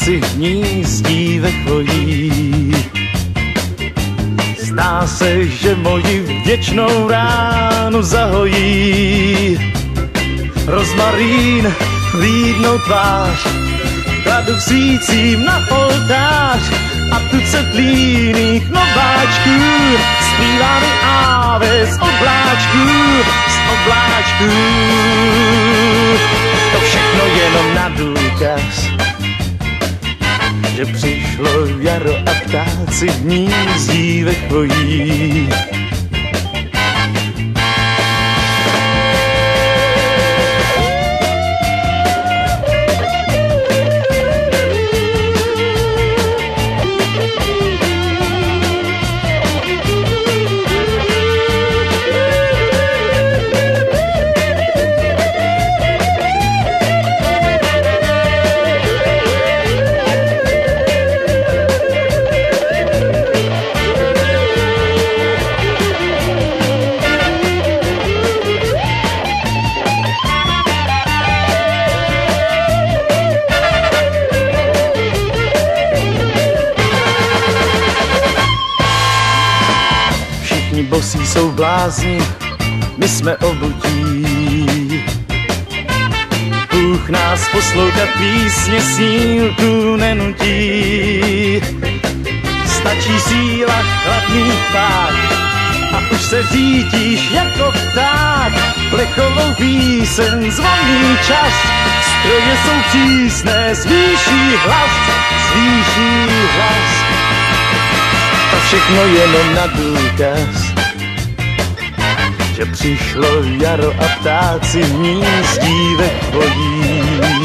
ptáci hnízdí ve chvojí. Zdá se, že moji vděčnou ránu zahojí. Rozmarín, vlídnou tvář, kladu svícím na oltář a tucet líných nováčků zpívá mi áve z obláčků, z obláčků. To všechno jenom na důkaz, že přišlo jaro a ptáci hnízdí ve chvojí. Bosí jsou blázni, my jsme obutí. Bůh nás poslouchat písně snílku nenutí. Stačí síla chladný pák a už se řídíš jako pták. Plechovou píseň zvoní čas, stroje jsou přísné, zvýší hlas, zvýší hlas. To všechno jenom na důkaz, že přišlo jaro a ptáci hnízdí ve chvojí.